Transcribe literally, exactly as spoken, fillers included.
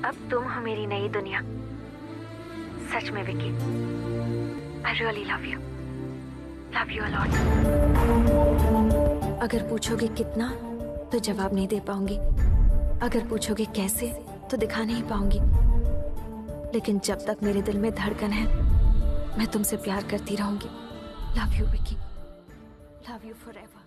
अब तुम हो मेरी नई दुनिया। सच में Vicky, I really love you, love you a lot. अगर पूछोगे कितना तो जवाब नहीं दे पाऊंगी, अगर पूछोगे कैसे तो दिखा नहीं पाऊंगी, लेकिन जब तक मेरे दिल में धड़कन है मैं तुमसे प्यार करती रहूंगी। Love you Vicky, love you forever.